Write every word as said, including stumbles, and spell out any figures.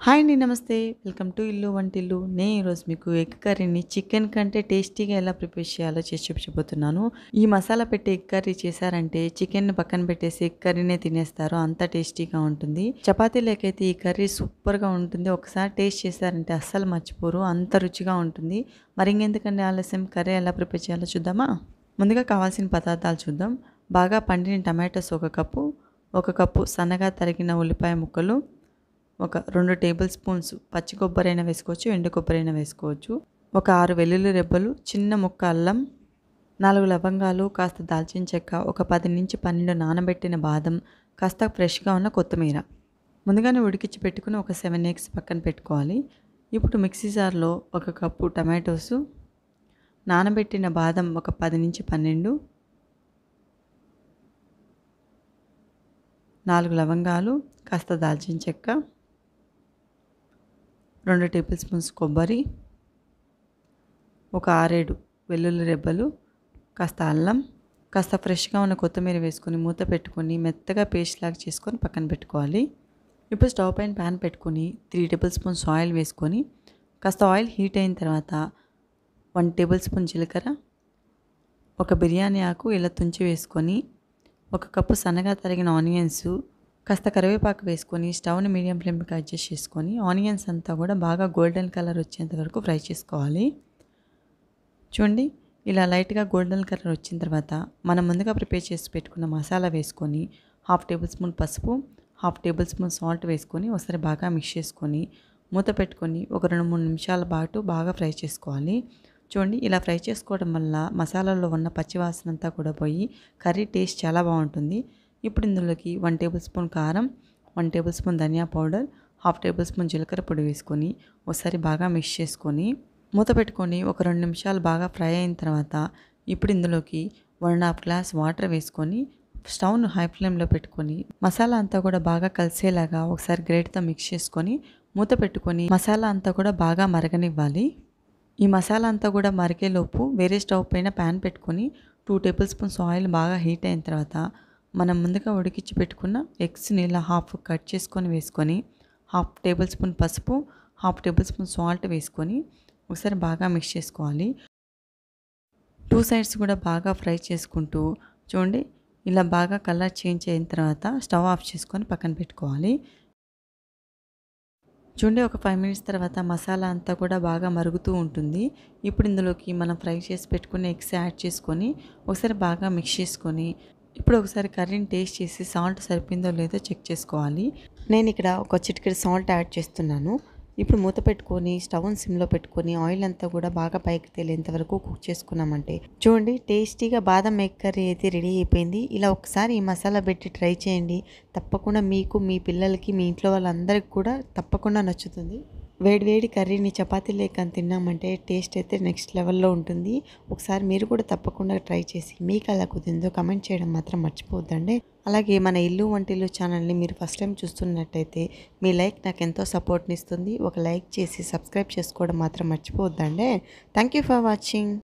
Hi అండి. నమస్తే. Welcome to ఇల్లు వంటిల్లు. నేను ఈరోజు మీకు ఎగ్ కర్రీని చికెన్ కంటే టేస్టీగా ఎలా ప్రిపేర్ చేయాలో చేసి చూపించబోతున్నాను. ఈ మసాలా పెట్టి ఎగ్ కర్రీ చేశారంటే చికెన్‌ని పక్కన పెట్టేసి ఎగ్ కర్రీనే తినేస్తారు. అంత టేస్టీగా ఉంటుంది. చపాతీలోకైతే ఈ కర్రీ సూపర్‌గా ఉంటుంది. ఒకసారి టేస్ట్ చేశారంటే అస్సలు మర్చిపోరు. అంత రుచిగా ఉంటుంది. మరి ఇంకెందుకండి ఆలస్యం, కర్రీ ఎలా ప్రిపేర్ చేయాలో చూద్దామా? ముందుగా కావాల్సిన పదార్థాలు చూద్దాం. బాగా పండిన టమాటోస్ ఒక కప్పు, ఒక కప్పు సన్నగా తరిగిన ఉల్లిపాయ ముక్కలు, ఒక రెండు టేబుల్ స్పూన్స్ పచ్చి కొబ్బరైనా వేసుకోవచ్చు, ఎండు కొబ్బరైనా వేసుకోవచ్చు, ఒక ఆరు వెల్లుల్లి రెబ్బలు, చిన్న ముక్క అల్లం, నాలుగు లవంగాలు, కాస్త దాల్చిన చెక్క, ఒక పది నుంచి పన్నెండు నానబెట్టిన బాదం, కాస్త ఫ్రెష్గా ఉన్న కొత్తిమీర. ముందుగానే ఉడికించి పెట్టుకుని ఒక సెవెన్ ఎగ్స్ పక్కన పెట్టుకోవాలి. ఇప్పుడు మిక్సీ జార్లో ఒక కప్పు టమాటోసు, నానబెట్టిన బాదం ఒక పది నుంచి పన్నెండు, నాలుగు లవంగాలు, కాస్త దాల్చిన చెక్క, రెండు టేబుల్ స్పూన్స్ కొబ్బరి, ఒక ఆరేడు వెల్లుల్లి రెబ్బలు, కాస్త అల్లం, కాస్త ఫ్రెష్గా ఉన్న కొత్తిమీర వేసుకొని మూత పెట్టుకొని మెత్తగా పేస్ట్ లాగా చేసుకొని పక్కన పెట్టుకోవాలి. ఇప్పుడు స్టవ్ పైన ప్యాన్ పెట్టుకొని త్రీ టేబుల్ స్పూన్స్ ఆయిల్ వేసుకొని కాస్త ఆయిల్ హీట్ అయిన తర్వాత వన్ టేబుల్ స్పూన్ జీలకర్ర, ఒక బిర్యానీ ఆకు ఇలా తుంచి వేసుకొని, ఒక కప్పు సన్నగా తరిగిన ఆనియన్స్, కాస్త కరివేపాకు వేసుకొని స్టవ్ని మీడియం ఫ్లేమ్కి అడ్జస్ట్ చేసుకొని ఆనియన్స్ అంతా కూడా బాగా గోల్డెన్ కలర్ వచ్చేంత వరకు ఫ్రై చేసుకోవాలి. చూడండి, ఇలా లైట్గా గోల్డెన్ కలర్ వచ్చిన తర్వాత మనం ముందుగా ప్రిపేర్ చేసి పెట్టుకున్న మసాలా వేసుకొని హాఫ్ టేబుల్ స్పూన్ పసుపు, హాఫ్ టేబుల్ స్పూన్ సాల్ట్ వేసుకొని ఒకసారి బాగా మిక్స్ చేసుకొని మూత పెట్టుకొని ఒక రెండు మూడు నిమిషాల పాటు బాగా ఫ్రై చేసుకోవాలి. చూడండి, ఇలా ఫ్రై చేసుకోవడం వల్ల మసాలాలో ఉన్న పచ్చివాసన అంతా కూడా పోయి కర్రీ టేస్ట్ చాలా బాగుంటుంది. ఇప్పుడు ఇందులోకి వన్ టేబుల్ స్పూన్ కారం, వన్ టేబుల్ స్పూన్ ధనియా పౌడర్, హాఫ్ టేబుల్ స్పూన్ జీలకర్ర పొడి వేసుకొని ఒకసారి బాగా మిక్స్ చేసుకొని మూత పెట్టుకొని ఒక రెండు నిమిషాలు బాగా ఫ్రై అయిన తర్వాత ఇప్పుడు ఇందులోకి one and half glass water వేసుకొని స్టవ్ను హై ఫ్లేమ్లో పెట్టుకొని మసాలా అంతా కూడా బాగా కలిసేలాగా ఒకసారి గ్రేట్తో మిక్స్ చేసుకొని మూత పెట్టుకొని మసాలా అంతా కూడా బాగా మరగనివ్వాలి. ఈ మసాలా అంతా కూడా మరిగేలోపు వేరే స్టవ్ పైన ప్యాన్ పెట్టుకొని టూ టేబుల్ స్పూన్స్ ఆయిల్ బాగా హీట్ అయిన తర్వాత మనం ముందుగా ఉడికించి పెట్టుకున్న ఎగ్స్ని ఇలా హాఫ్ కట్ చేసుకొని వేసుకొని హాఫ్ టేబుల్ స్పూన్ పసుపు, హాఫ్ టేబుల్ స్పూన్ సాల్ట్ వేసుకొని ఒకసారి బాగా మిక్స్ చేసుకోవాలి. టూ సైడ్స్ కూడా బాగా ఫ్రై చేసుకుంటూ చూడండి, ఇలా బాగా కలర్ చేంజ్ అయిన తర్వాత స్టవ్ ఆఫ్ చేసుకొని పక్కన పెట్టుకోవాలి. చూడండి, ఒక ఫైవ్ మినిట్స్ తర్వాత మసాలా అంతా కూడా బాగా మరుగుతూ ఉంటుంది. ఇప్పుడు ఇందులోకి మనం ఫ్రై చేసి పెట్టుకుని ఎగ్స్ యాడ్ చేసుకొని ఒకసారి బాగా మిక్స్ చేసుకొని ఇప్పుడు ఒకసారి కర్రీని టేస్ట్ చేసి సాల్ట్ సరిపోయిందో లేదో చెక్ చేసుకోవాలి. నేను ఇక్కడ ఒక చిటికెడు సాల్ట్ యాడ్ చేస్తున్నాను. ఇప్పుడు మూత పెట్టుకొని స్టవ్ని సిమ్లో పెట్టుకొని ఆయిల్ అంతా కూడా బాగా పైకి తేలేంత వరకు కుక్ చేసుకున్నామంటే చూడండి, టేస్టీగా బాదం ఎగ్ కర్రీ అయితే రెడీ అయిపోయింది. ఇలా ఒకసారి ఈ మసాలా పెట్టి ట్రై చేయండి. తప్పకుండా మీకు, మీ పిల్లలకి, మీ ఇంట్లో వాళ్ళందరికీ కూడా తప్పకుండా నచ్చుతుంది. వేడి వేడి కర్రీని చపాతీ లేక తిన్నామంటే టేస్ట్ అయితే నెక్స్ట్ లెవెల్లో ఉంటుంది. ఒకసారి మీరు కూడా తప్పకుండా ట్రై చేసి మీకు ఎలా కుదిరిందో కమెంట్ చేయడం మాత్రం మర్చిపోవద్దండి. అలాగే మన ఇల్లు వంటిల్లు ఛానల్ని మీరు ఫస్ట్ టైం చూస్తున్నట్టయితే మీ లైక్ నాకు ఎంతో సపోర్ట్ని ఇస్తుంది. ఒక లైక్ చేసి సబ్స్క్రైబ్ చేసుకోవడం మాత్రం మర్చిపోవద్దండి. Thank you for watching.